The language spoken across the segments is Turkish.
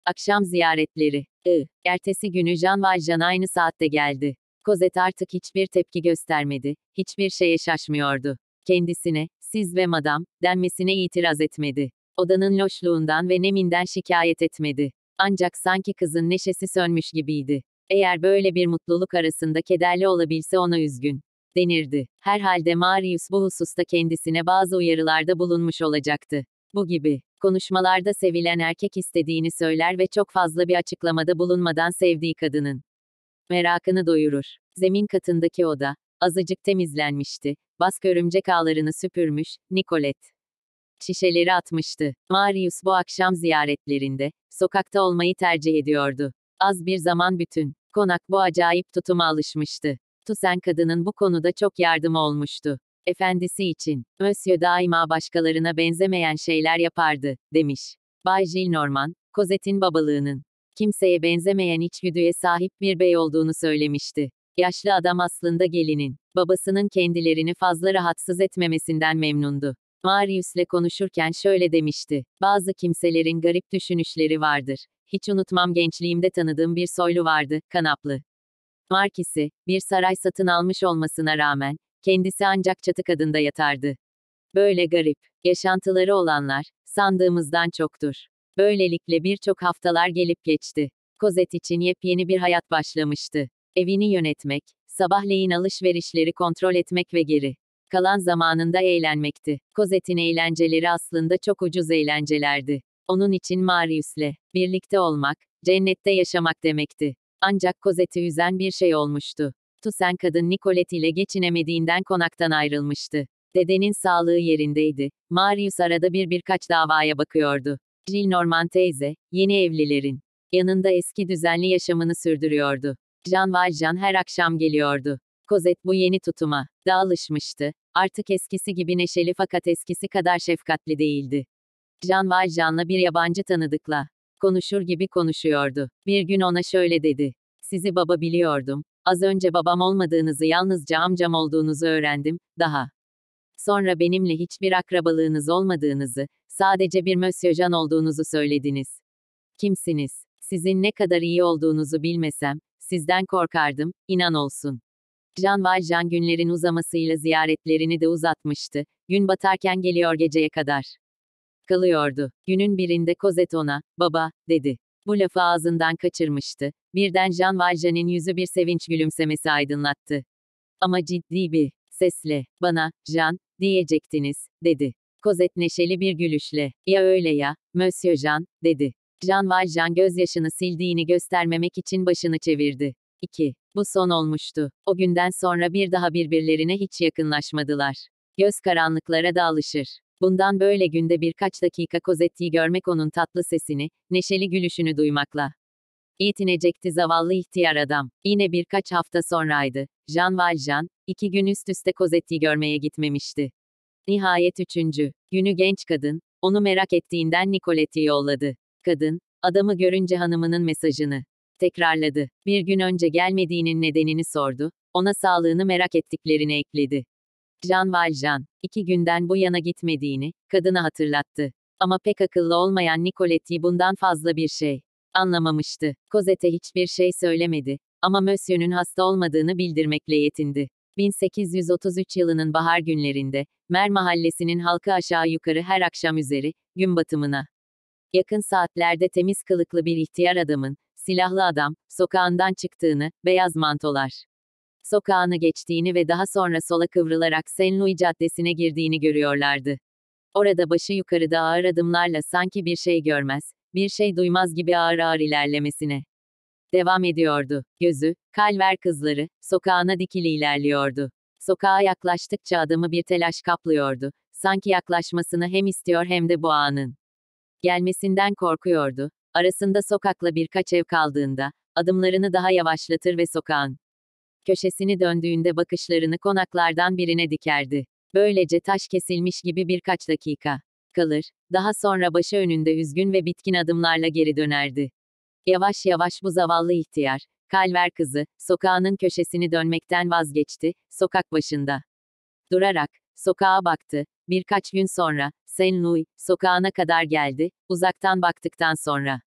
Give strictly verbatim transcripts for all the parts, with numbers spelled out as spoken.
Akşam ziyaretleri. I. Ertesi günü Jean Valjean aynı saatte geldi. Cosette artık hiçbir tepki göstermedi, hiçbir şeye şaşmıyordu. Kendisine, siz ve madam, denmesine itiraz etmedi. Odanın loşluğundan ve neminden şikayet etmedi. Ancak sanki kızın neşesi sönmüş gibiydi. Eğer böyle bir mutluluk arasında kederli olabilse ona üzgün denirdi. Herhalde Marius bu hususta kendisine bazı uyarılarda bulunmuş olacaktı. Bu gibi konuşmalarda sevilen erkek istediğini söyler ve çok fazla bir açıklamada bulunmadan sevdiği kadının merakını doyurur. Zemin katındaki oda azıcık temizlenmişti. Bask örümcek ağlarını süpürmüş, Nicolette şişeleri atmıştı. Marius bu akşam ziyaretlerinde sokakta olmayı tercih ediyordu. Az bir zaman bütün konak bu acayip tutuma alışmıştı. Toussaint kadının bu konuda çok yardımı olmuştu. Efendisi için, Monsieur daima başkalarına benzemeyen şeyler yapardı, demiş. Bay Gillenormand, Cosette'in babalığının kimseye benzemeyen içgüdüye sahip bir bey olduğunu söylemişti. Yaşlı adam aslında gelinin, babasının kendilerini fazla rahatsız etmemesinden memnundu. Marius'le konuşurken şöyle demişti. Bazı kimselerin garip düşünüşleri vardır. Hiç unutmam, gençliğimde tanıdığım bir soylu vardı, kanaplı. Markisi, bir saray satın almış olmasına rağmen, kendisi ancak çatı kadında yatardı. Böyle garip yaşantıları olanlar, sandığımızdan çoktur. Böylelikle birçok haftalar gelip geçti. Cosette için yepyeni bir hayat başlamıştı. Evini yönetmek, sabahleyin alışverişleri kontrol etmek ve geri kalan zamanında eğlenmekti. Cosette'in eğlenceleri aslında çok ucuz eğlencelerdi. Onun için Marius'le birlikte olmak, cennette yaşamak demekti. Ancak Cosette'i üzen bir şey olmuştu. Toussaint kadın Nicolette ile geçinemediğinden konaktan ayrılmıştı. Dedenin sağlığı yerindeydi. Marius arada bir birkaç davaya bakıyordu. Gillenormand teyze, yeni evlilerin yanında eski düzenli yaşamını sürdürüyordu. Jean Valjean her akşam geliyordu. Cosette bu yeni tutuma da alışmıştı. Artık eskisi gibi neşeli fakat eskisi kadar şefkatli değildi. Jean Valjean'la bir yabancı tanıdıkla konuşur gibi konuşuyordu. Bir gün ona şöyle dedi. Sizi baba biliyordum. Az önce babam olmadığınızı, yalnızca amcam olduğunuzu öğrendim. Daha sonra benimle hiçbir akrabalığınız olmadığınızı, sadece bir Monsieur Jean olduğunuzu söylediniz. Kimsiniz? Sizin ne kadar iyi olduğunuzu bilmesem, sizden korkardım, inan olsun. Jean Valjean günlerin uzamasıyla ziyaretlerini de uzatmıştı. Gün batarken geliyor, geceye kadar kalıyordu. Günün birinde Cosette ona, baba, dedi. Bu lafı ağzından kaçırmıştı. Birden Jean Valjean'in yüzü bir sevinç gülümsemesi aydınlattı. Ama ciddi bir sesle, bana, Jean, diyecektiniz, dedi. Cosette neşeli bir gülüşle, ya öyle ya, Monsieur Jean, dedi. Jean Valjean gözyaşını sildiğini göstermemek için başını çevirdi. iki. Bu son olmuştu. O günden sonra bir daha birbirlerine hiç yakınlaşmadılar. Göz karanlıklara da alışır. Bundan böyle günde birkaç dakika Cosette'yi görmek, onun tatlı sesini, neşeli gülüşünü duymakla yetinecekti zavallı ihtiyar adam. Yine birkaç hafta sonraydı. Jean Valjean, iki gün üst üste Cosette'yi görmeye gitmemişti. Nihayet üçüncü günü genç kadın, onu merak ettiğinden Nicolette'i yolladı. Kadın, adamı görünce hanımının mesajını tekrarladı. Bir gün önce gelmediğinin nedenini sordu, ona sağlığını merak ettiklerini ekledi. Jean Valjean, iki günden bu yana gitmediğini, kadına hatırlattı. Ama pek akıllı olmayan Nicolette'yi bundan fazla bir şey anlamamıştı. Cosette'e hiçbir şey söylemedi. Ama Monsieur'ün hasta olmadığını bildirmekle yetindi. bin sekiz yüz otuz üç yılının bahar günlerinde, Mer mahallesinin halkı aşağı yukarı her akşam üzeri, gün batımına yakın saatlerde temiz kılıklı bir ihtiyar adamın, silahlı adam, sokağından çıktığını, beyaz mantolar sokağını geçtiğini ve daha sonra sola kıvrılarak Saint Louis Caddesi'ne girdiğini görüyorlardı. Orada başı yukarıda ağır adımlarla, sanki bir şey görmez, bir şey duymaz gibi ağır ağır ilerlemesine devam ediyordu. Gözü, Calver kızları, sokağına dikili ilerliyordu. Sokağa yaklaştıkça adamı bir telaş kaplıyordu. Sanki yaklaşmasını hem istiyor hem de bu anın gelmesinden korkuyordu. Arasında sokakla birkaç ev kaldığında, adımlarını daha yavaşlatır ve sokağın köşesini döndüğünde bakışlarını konaklardan birine dikerdi. Böylece taş kesilmiş gibi birkaç dakika kalır, daha sonra başı önünde üzgün ve bitkin adımlarla geri dönerdi. Yavaş yavaş bu zavallı ihtiyar, Calver kızı, sokağının köşesini dönmekten vazgeçti, sokak başında durarak sokağa baktı. Birkaç gün sonra, Saint Louis sokağına kadar geldi, uzaktan baktıktan sonra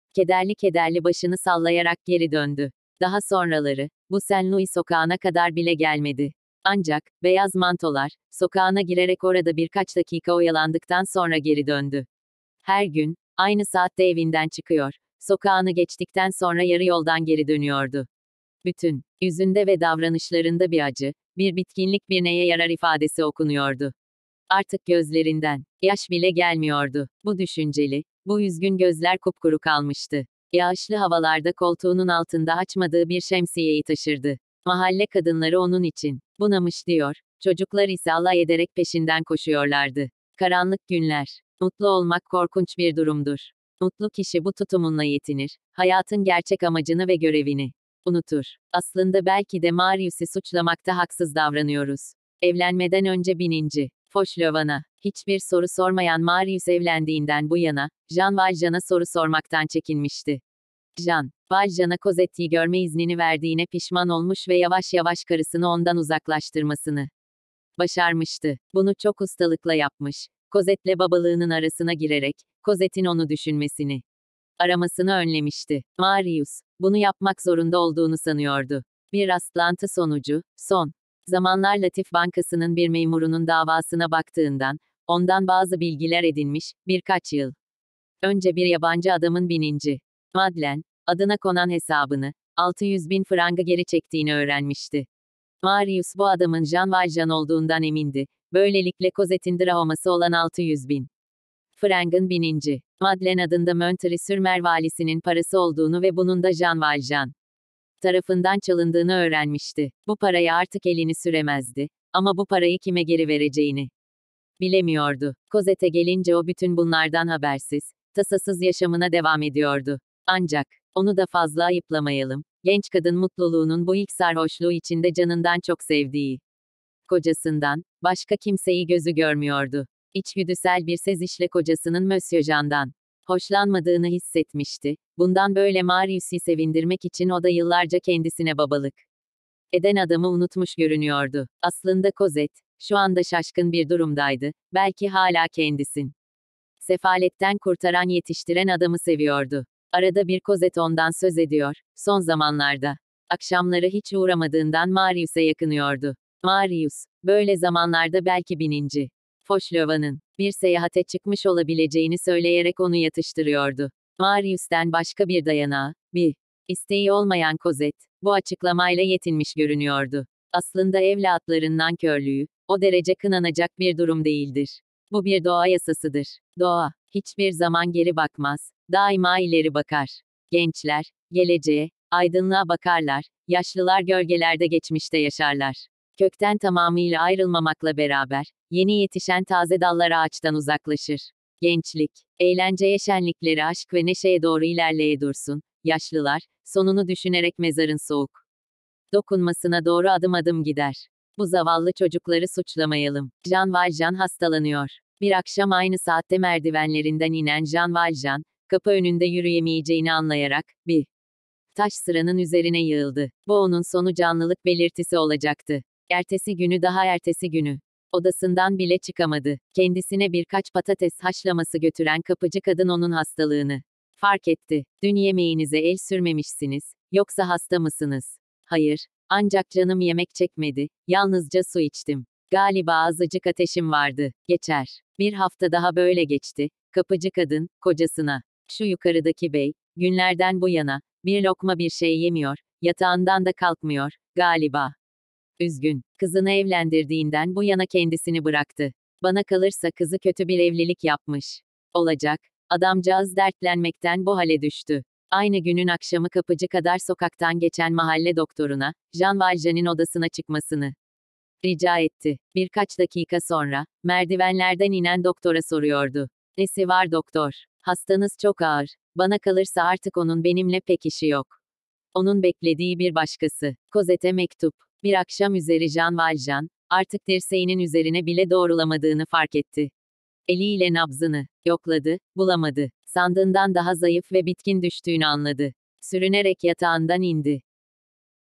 Kederli kederli başını sallayarak geri döndü. Daha sonraları, bu Saint Louis sokağına kadar bile gelmedi. Ancak, beyaz mantolar, sokağına girerek orada birkaç dakika oyalandıktan sonra geri döndü. Her gün, aynı saatte evinden çıkıyor, sokağını geçtikten sonra yarı yoldan geri dönüyordu. Bütün, yüzünde ve davranışlarında bir acı, bir bitkinlik, bir neye yarar ifadesi okunuyordu. Artık gözlerinden, yaş bile gelmiyordu. Bu düşünceli, bu üzgün gözler kupkuru kalmıştı. Yağışlı havalarda koltuğunun altında açmadığı bir şemsiyeyi taşırdı. Mahalle kadınları onun için bunamış diyor, çocuklar ise alay ederek peşinden koşuyorlardı. Karanlık günler. Mutlu olmak korkunç bir durumdur. Mutlu kişi bu tutumunla yetinir, hayatın gerçek amacını ve görevini unutur. Aslında belki de Marius'u suçlamakta haksız davranıyoruz. Evlenmeden önce bininci Fauchelevent'a hiçbir soru sormayan Marius evlendiğinden bu yana, Jean Valjean'a soru sormaktan çekinmişti. Jean, Valjean'a Cosette'yi görme iznini verdiğine pişman olmuş ve yavaş yavaş karısını ondan uzaklaştırmasını başarmıştı. Bunu çok ustalıkla yapmış. Cosette'le babalığının arasına girerek, Cosette'in onu düşünmesini, aramasını önlemişti. Marius, bunu yapmak zorunda olduğunu sanıyordu. Bir rastlantı sonucu, son zamanlar Latif Bankası'nın bir memurunun davasına baktığından, ondan bazı bilgiler edinmiş, birkaç yıl önce bir yabancı adamın bininci Madeleine adına konan hesabını, altı yüz bin frangı geri çektiğini öğrenmişti. Marius bu adamın Jean Valjean olduğundan emindi. Böylelikle Cosette'in draması olan altı yüz bin frangın bininci Madeleine adında Montreuil-sur-Mer valisinin parası olduğunu ve bunun da Jean Valjean tarafından çalındığını öğrenmişti. Bu paraya artık elini süremezdi. Ama bu parayı kime geri vereceğini bilemiyordu. Cosette gelince o bütün bunlardan habersiz, tasasız yaşamına devam ediyordu. Ancak, onu da fazla ayıplamayalım. Genç kadın mutluluğunun bu ilk sarhoşluğu içinde canından çok sevdiği kocasından, başka kimseyi gözü görmüyordu. İçgüdüsel bir sezişle kocasının Monsieur Jean'dan hoşlanmadığını hissetmişti. Bundan böyle Marius'u sevindirmek için o da yıllarca kendisine babalık eden adamı unutmuş görünüyordu. Aslında Cosette, şu anda şaşkın bir durumdaydı. Belki hala kendisin sefaletten kurtaran, yetiştiren adamı seviyordu. Arada bir Cosette ondan söz ediyor. Son zamanlarda, akşamları hiç uğramadığından Marius'a yakınıyordu. Marius, böyle zamanlarda belki bininci Fauchelevent'ın bir seyahate çıkmış olabileceğini söyleyerek onu yatıştırıyordu. Marius'ten başka bir dayanağı, bir isteği olmayan Cosette, bu açıklamayla yetinmiş görünüyordu. Aslında evlatların nankörlüğü, o derece kınanacak bir durum değildir. Bu bir doğa yasasıdır. Doğa, hiçbir zaman geri bakmaz, daima ileri bakar. Gençler, geleceğe, aydınlığa bakarlar, yaşlılar gölgelerde geçmişte yaşarlar. Kökten tamamıyla ayrılmamakla beraber, yeni yetişen taze dallar ağaçtan uzaklaşır. Gençlik, eğlenceye, şenlikleri, aşk ve neşeye doğru ilerleye dursun. Yaşlılar, sonunu düşünerek mezarın soğuk dokunmasına doğru adım adım gider. Bu zavallı çocukları suçlamayalım. Jean Valjean hastalanıyor. Bir akşam aynı saatte merdivenlerinden inen Jean Valjean, kapı önünde yürüyemeyeceğini anlayarak, bir taş sıranın üzerine yığıldı. Bu onun sonu canlılık belirtisi olacaktı. Ertesi günü, daha ertesi günü, odasından bile çıkamadı. Kendisine birkaç patates haşlaması götüren kapıcı kadın onun hastalığını fark etti. Dün yemeğinize el sürmemişsiniz, yoksa hasta mısınız? Hayır, ancak canım yemek çekmedi, yalnızca su içtim. Galiba azıcık ateşim vardı. Geçer. Bir hafta daha böyle geçti. Kapıcı kadın, kocasına, şu yukarıdaki bey, günlerden bu yana, bir lokma bir şey yemiyor, yatağından da kalkmıyor, galiba üzgün. Kızını evlendirdiğinden bu yana kendisini bıraktı. Bana kalırsa kızı kötü bir evlilik yapmış olacak. Adamcağız dertlenmekten bu hale düştü. Aynı günün akşamı kapıcı kadar sokaktan geçen mahalle doktoruna, Jean Valjean'in odasına çıkmasını rica etti. Birkaç dakika sonra, merdivenlerden inen doktora soruyordu. Nesi var doktor? Hastanız çok ağır. Bana kalırsa artık onun benimle pek işi yok. Onun beklediği bir başkası. Cosette'e mektup. Bir akşam üzeri Jean Valjean, artık dirseğinin üzerine bile doğrulamadığını fark etti. Eliyle nabzını yokladı, bulamadı. Sandığından daha zayıf ve bitkin düştüğünü anladı. Sürünerek yatağından indi.